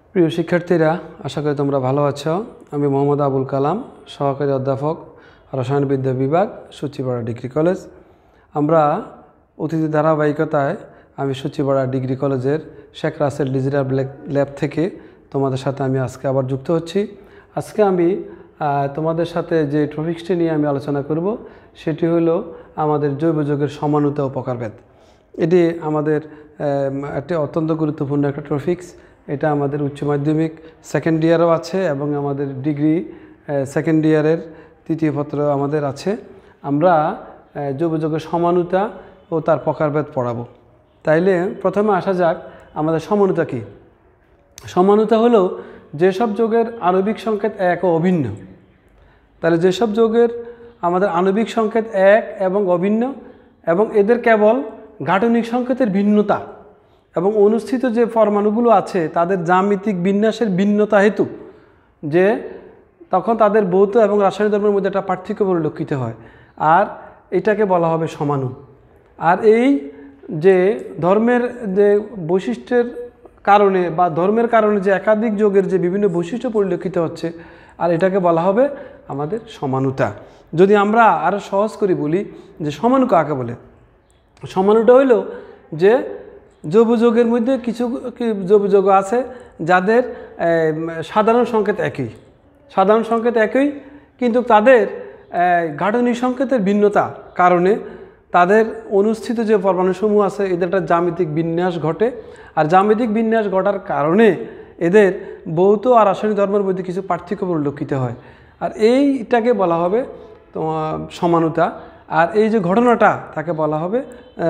প্রিয় শিক্ষার্থীরা, আশা করি তোমরা ভালো আছো। আমি মোহাম্মদ আবুল কালাম, সহকারী অধ্যাপক, রসায়নবিদ্যা বিভাগ, সুচিপাড়া ডিগ্রি কলেজ। আমরা অতিথি ধারাবাহিকতায় আমি সুচিপাড়া ডিগ্রি কলেজের শেখ রাসেল ডিজিটাল ল্যাব থেকে তোমাদের সাথে আমি আজকে আবার যুক্ত হচ্ছি। আজকে আমি তোমাদের সাথে যে টপিকসটি নিয়ে আমি আলোচনা করব সেটি হলো আমাদের জৈব যৌগের সমানুতা ও প্রকারভেদ। এটি আমাদের একটি অত্যন্ত গুরুত্বপূর্ণ একটা টপিকস। এটা আমাদের উচ্চ মাধ্যমিক সেকেন্ড ইয়ারও আছে এবং আমাদের ডিগ্রি সেকেন্ড ইয়ারের তৃতীয় পত্র আমাদের আছে। আমরা জৈব যৌগের সমানুতা ও তার প্রকারভেদ পড়াবো। তাইলে প্রথমে আসা যাক, আমাদের সমানুতা কী? সমানুতা হলো যেসব যৌগের আণবিক সংকেত এক ও অভিন্ন। তাহলে যেসব যৌগের আমাদের আণবিক সংকেত এক এবং অভিন্ন এবং এদের কেবল গাঠনিক সংকেতের ভিন্নতা এবং অনুষ্ঠিত যে পরমাণুগুলো আছে তাদের জ্যামিতিক বিন্যাসের ভিন্নতা হেতু যে তখন তাদের ভৌত এবং রাসায়নিক ধর্মের মধ্যে একটা পার্থক্য পরিলক্ষিত হয়, আর এটাকে বলা হবে সমাণু। আর এই যে ধর্মের যে বৈশিষ্ট্যের কারণে বা ধর্মের কারণে যে একাধিক যৌগের যে বিভিন্ন বৈশিষ্ট্য পরিলক্ষিত হচ্ছে, আর এটাকে বলা হবে আমাদের সমানুতা। যদি আমরা আরও সহজ করে বলি যে সমাণু কাকে বলে, সমাণুটা হইল যে জৈব যৌগের মধ্যে কিছু জৈব যৌগ আছে যাদের সাধারণ সংকেত একই, সাধারণ সংকেত একই, কিন্তু তাদের গাঠনিক সংকেতের ভিন্নতা কারণে তাদের অনুষ্ঠিত যে পরমাণুসমূহ আছে এদের একটা জ্যামিতিক বিন্যাস ঘটে, আর জ্যামিতিক বিন্যাস ঘটার কারণে এদের ভৌত আর রাসায়নিক ধর্মের মধ্যে কিছু পার্থক্য পরিলক্ষিত হয়, আর এইটাকে বলা হবে তোমার সমানুতা। আর এই যে ঘটনাটা তাকে বলা হবে,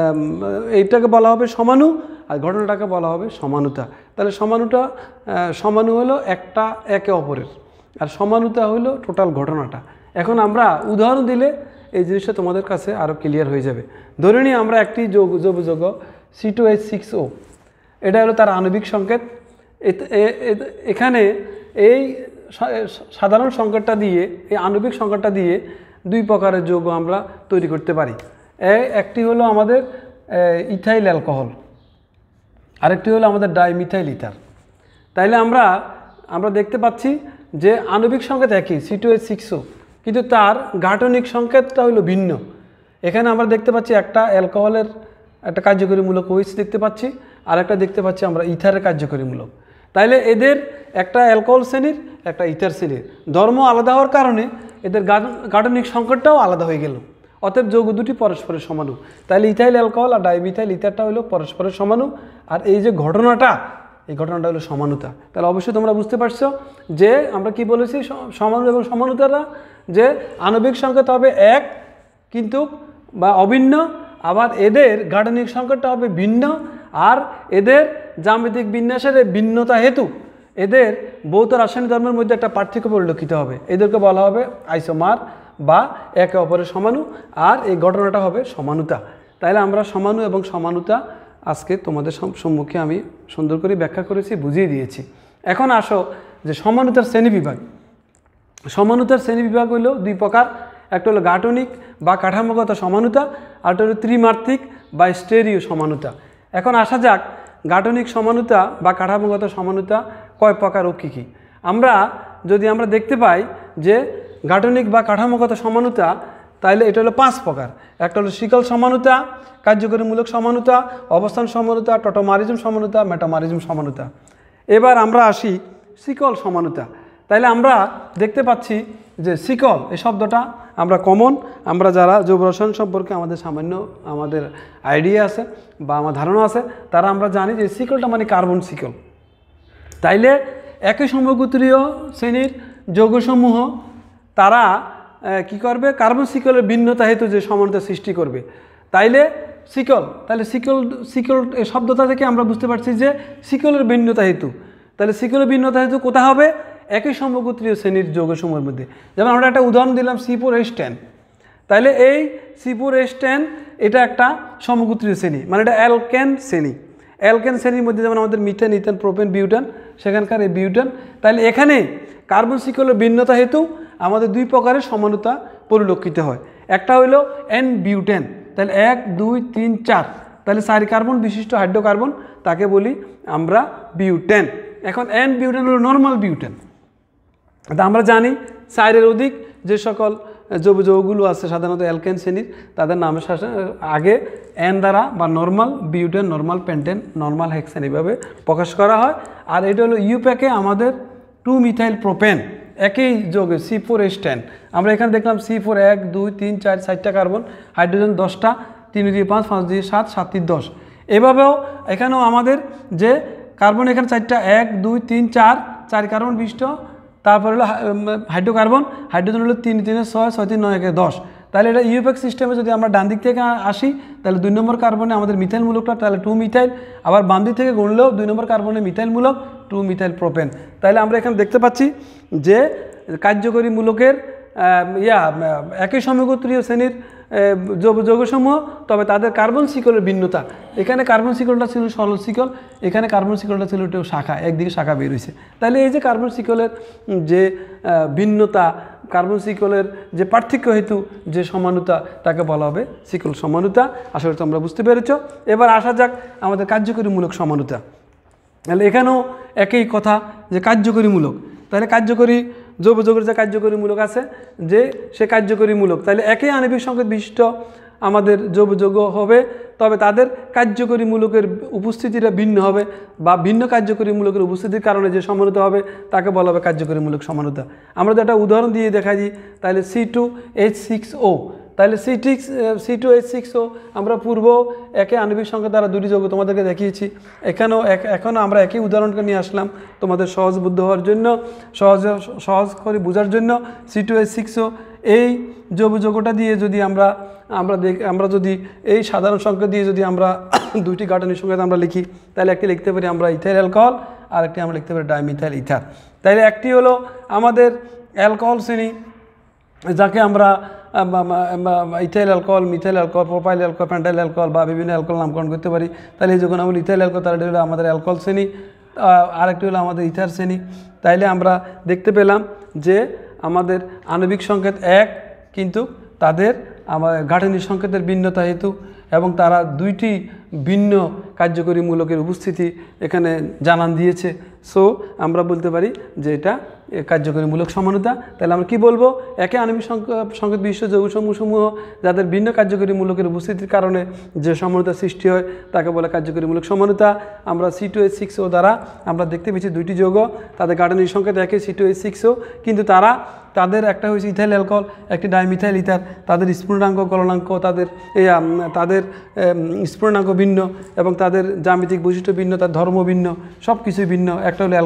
এইটাকে বলা হবে সমাণু, আর ঘটনাটাকে বলা হবে সমানুতা। তাহলে সমাণু হলো একটা একে অপরের, আর সমানুতা হলো টোটাল ঘটনাটা। এখন আমরা উদাহরণ দিলে এই জিনিসটা তোমাদের কাছে আরও ক্লিয়ার হয়ে যাবে। ধরে নিই আমরা একটি জৈব যৌগ C2H6O, এটা হলো তার আণবিক সংকেত। এখানে এই সাধারণ সংকেতটা দিয়ে, এই আণবিক সংকেতটা দিয়ে দুই প্রকারের যৌগ আমরা তৈরি করতে পারি। একটি হলো আমাদের ইথাইল অ্যালকোহল, আরেকটি হলো আমাদের ডাইমিথাইল ইথার। তাইলে আমরা দেখতে পাচ্ছি যে আণবিক সংকেত একই C2H6O, কিন্তু তার গাঠনিক সংকেতটা হলো ভিন্ন। এখানে আমরা দেখতে পাচ্ছি একটা অ্যালকোহলের একটা কার্যকরীমূলক OH দেখতে পাচ্ছি, আর একটা দেখতে পাচ্ছি আমরা ইথারের কার্যকরীমূলক। তাইলে এদের একটা অ্যালকোহল শ্রেণীর, একটা ইথার শ্রেণীর, ধর্ম আলাদা হওয়ার কারণে এদের গাঠনিক সংকেতটাও আলাদা হয়ে গেল। অতএব যৌগ দুটি পরস্পরের সমাণু। তাইলে ইথাইল অ্যালকোহল আর ডাইমিথাইল ইথারটা হলো পরস্পরের সমাণু, আর এই যে ঘটনাটা, এই ঘটনাটা হলো সমানুতা। তাহলে অবশ্যই তোমরা বুঝতে পারছো যে আমরা কি বলেছি, সমাণু এবং সমানুতারা যে আণবিক সংকেত হবে এক কিন্তু বা অভিন্ন, আবার এদের গাঠনিক সংকেতটা হবে ভিন্ন, আর এদের জ্যামিতিক বিন্যাসের ভিন্নতা হেতু এদের ভৌত রাসায়নিক ধর্মের মধ্যে একটা পার্থক্য পরিলক্ষিত হবে। এদেরকে বলা হবে আইসোমার বা একে অপরের সমাণু, আর এই ঘটনাটা হবে সমানুতা। তাইলে আমরা সমাণু এবং সমানুতা আজকে তোমাদের সম্মুখে আমি সুন্দর করে ব্যাখ্যা করেছি, বুঝিয়ে দিয়েছি। এখন আসো যে সমানুতার শ্রেণীবিভাগ। সমানুতার শ্রেণীবিভাগ হলো দুই প্রকার, একটা হলো গাঠনিক বা কাঠামোগত সমানুতা, আর একটা হলো ত্রিমাত্রিক বা স্টেরিও সমানুতা। এখন আসা যাক গাঠনিক সমানুতা বা কাঠামোগত সমানুতা কয় প্রকার ও কী কী। আমরা দেখতে পাই যে গাঠনিক বা কাঠামোগত সমানুতা, তাইলে এটা হলো 5 প্রকার। একটা হলো শিকল সমানুতা, কার্যকরীমূলক সমানুতা, অবস্থান সমানুতা, টটোমারিজম সমানুতা, মেটামারিজম সমানুতা। এবার আমরা আসি শিকল সমানুতা। তাইলে আমরা দেখতে পাচ্ছি যে শিকল এই শব্দটা আমরা কমন, আমরা যারা জৈব রসায়ন সম্পর্কে আমাদের আইডিয়া আছে বা আমার ধারণা আছে, তারা আমরা জানি যে শিকলটা মানে কার্বন শিকল। তাইলে একই সমগোত্রীয় শ্রেণীর যৌগসমূহ তারা কি করবে, কার্বন শিকলের ভিন্নতা হেতু যে সমানুতা সৃষ্টি করবে। তাইলে শিকল এই শব্দটা থেকে আমরা বুঝতে পারছি যে শিকলের ভিন্নতা হেতু। তাহলে শিকলের ভিন্নতা হেতু কোথা হবে, একই সমগোত্রীয় শ্রেণীর যৌগসমূহের মধ্যে। যেমন আমরা একটা উদাহরণ দিলাম C4H10। তাইলে এই C4H10 এটা একটা সমগোত্রীয় শ্রেণী, মানে এটা অ্যালকেন শ্রেণী। অ্যালকেন শ্রেণীর মধ্যে যেমন আমাদের মিথেন, ইথেন, প্রোপেন, বিউটান, সেখানকার এই বিউটান। তাহলে এখানে কার্বন শিকলের ভিন্নতা হেতু আমাদের দুই প্রকারের সমানুতা পরিলক্ষিত হয়। একটা হইল এন বিউটেন, তাহলে 1 2 3 4, তাহলে 4 কার্বন বিশিষ্ট হাইড্রোকার্বন, তাকে বলি আমরা বিউটেন। এখন এন বিউটেন হলো নর্মাল বিউটেন। তা আমরা জানি 4-এর অধিক যে সকল যৌগগুলো আছে সাধারণত অ্যালকেন শ্রেণীর, তাদের নামের আগে এন দ্বারা বা normal butane, normal pentane, normal hexane এইভাবে প্রকাশ করা হয়। আর এটা হলো ইউপ্যাকে আমাদের 2 মিথাইল প্রোপেন একই যৌগে C4H10। আমরা এখানে দেখলাম C4 1 2 3 4 4টা কার্বন, হাইড্রোজেন 10টা, 3 দিয়ে 5 5 দিয়ে 7 7 দিয়ে 10। এভাবেও এখানেও আমাদের যে কার্বন এখানে 4টা 1 2 3 4 4 কার্বন বিশিষ্ট, তারপর হলো হাইড্রোকার্বন, হাইড্রোজেন হলো 3 3 6 6 3 9 1 10। তাহলে এটা ইউপ্যাক সিস্টেমে যদি আমরা ডান দিক থেকে আসি তাহলে 2 নম্বর কার্বনে আমাদের মিথাইল মূলকটা তাহলে 2 মিথাইল, আবার বাম দিক থেকে গুনলেও 2 নম্বর কার্বনে মিথাইল মূলক 2 মিথাইল প্রোপেন। তাহলে আমরা এখানে দেখতে পাচ্ছি যে কার্যকরী মূলকের একই সমগোত্রীয় শ্রেণীর যৌগসমূহ, তবে তাদের কার্বন শিকলের ভিন্নতা। এখানে কার্বন শিকলটা ছিল সরল শিকল, এখানে কার্বন শিকলটা ছিল একটু শাখা, একদিকে শাখা বের হয়েছে। তাহলে এই যে কার্বন শিকলের যে ভিন্নতা, কার্বন শিকলের যে পার্থক্য হেতু যে সমানতা, তাকে বলা হবে শিকল সমানতা। আশা করি তোমরা বুঝতে পেরেছ। এবার আসা যাক আমাদের কার্যকরী মূলক সমানতা। তাহলে এখানেও একই কথা যে কার্যকরী মূলক, তাহলে কার্যকরী যৌগের যে কার্যকরী মূলক আছে যে সে কার্যকরী মূলক, তাহলে একই আণবিক সংকেত বিশিষ্ট আমাদের যৌগ হবে, তবে তাদের কার্যকরী মূলকের উপস্থিতিটা ভিন্ন হবে বা ভিন্ন কার্যকরী মূলকের উপস্থিতির কারণে যে সমানতা হবে তাকে বলা হবে কার্যকরী মূলক সমানতা। আমরা যদি একটা উদাহরণ দিয়ে দেখা দিই তাহলে C2H6O, তাহলে C2H6O আমরা পূর্ব একে আণবিক সংখ্যা দ্বারা দুটি যৌগ তোমাদেরকে দেখিয়েছি। এখনও আমরা একই উদাহরণকে নিয়ে আসলাম তোমাদের সহজ বুদ্ধ হওয়ার জন্য, সহজ করে বোঝার জন্য। C2H6O এই যৌগটা দিয়ে যদি আমরা যদি এই সাধারণ সংখ্যা দিয়ে যদি আমরা দুইটি গাঠনিক সংখ্যা আমরা লিখি, তাহলে একটি লিখতে পারি আমরা ইথাইল অ্যালকোহল, আর একটি আমরা লিখতে পারি ডাইমিথাইল ইথার। তাহলে একটি হলো আমাদের অ্যালকোহল শ্রেণী, যাকে আমরা ethyl alcohol, methyl alcohol, propyl alcohol, pentyl alcohol বা বিভিন্ন অ্যালকোহল নামকরণ করতে পারি। তাহলে এই যখন আমরা ইথাইল অ্যালকোহল, তাহলে হলো আমাদের অ্যালকোহল শ্রেণী, আরেকটি হলো আমাদের ইথার শ্রেণী। তাইলে আমরা দেখতে পেলাম যে আমাদের আণবিক সংকেত এক, কিন্তু তাদের গাঠনিক সংকেতের ভিন্নতা হেতু এবং তারা দুইটি ভিন্ন কার্যকরী মূলকের উপস্থিতি এখানে জানান দিয়েছে। সো আমরা বলতে পারি যে এটা কার্যকরী মূলক সমানতা। তাহলে আমরা কি বলবো, একে আণবিক সংকেত বিশিষ্ট যৌগসমূহ যাদের ভিন্ন কার্যকরী মূলকের উপস্থিতির কারণে যে সমানতা সৃষ্টি হয় তাকে বলে কার্যকরী মূলক সমানতা। আমরা C2H6O দ্বারা আমরা দেখতে পেয়েছি দুইটি যৌগ, তাদের গাঠনিক সংকেত একে C2H6O, কিন্তু তাদের একটা হয়েছে ইথাইল অ্যালকোহল, একটি ডাইমিথাইল ইথার। তাদের স্ফুটনাঙ্ক, গলনাঙ্ক, তাদের স্ফুটনাঙ্ক ভিন্ন এবং তাদের জ্যামিতিক বৈশিষ্ট্য ভিন্ন, তার ধর্ম ভিন্ন, সব কিছুই ভিন্ন। একটা হলো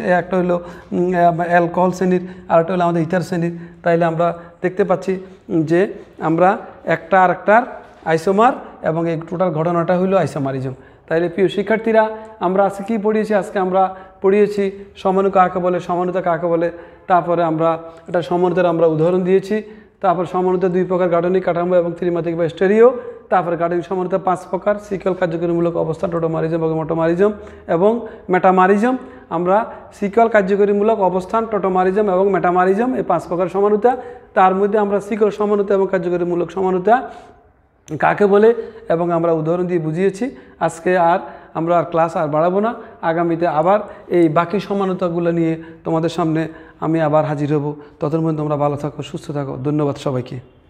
অ্যালকোহল শ্রেণীর, আর একটা হলো আমাদের ইথার শ্রেণীর। তাইলে আমরা দেখতে পাচ্ছি যে আমরা একটা আর একটার আইসোমার এবং এই টোটাল ঘটনাটা হলো আইসোমারিজম। তাইলে প্রিয় শিক্ষার্থীরা, আমরা আজকে কী পড়িয়েছি? আজকে আমরা পড়িয়েছি সমানুতা কাকে বলে, সমানুতা কাকে বলে, তারপরে আমরা একটা সমানুতার আমরা উদাহরণ দিয়েছি। তারপর সমানুতা 2 প্রকার, গাঠনিক, কাঠামো এবং ত্রিমাত্রিক বা স্টেরিও। তারপরে গাঠনিক সমানুতা 5 প্রকার, সিকল, কার্যকরীমূলক অবস্থান, টোটোমারিজম এবং মোটোমারিজম এবং মেটামারিজম। আমরা সিকল, কার্যকরীমূলক অবস্থান, টোটোমারিজম এবং মেটামারিজম, এই 5 প্রকার সমানুতা। তার মধ্যে আমরা সিকল সমানুতা এবং কার্যকরীমূলক সমানুতা কাকে বলে এবং আমরা উদাহরণ দিয়ে বুঝিয়েছি। আজকে আমরা ক্লাস বাড়াবো না। আগামীতে আবার এই বাকি সমানতাগুলো নিয়ে তোমাদের সামনে আমি আবার হাজির হব। ততক্ষণ পর্যন্ত তোমরা ভালো থাকো, সুস্থ থাকো। ধন্যবাদ সবাইকে।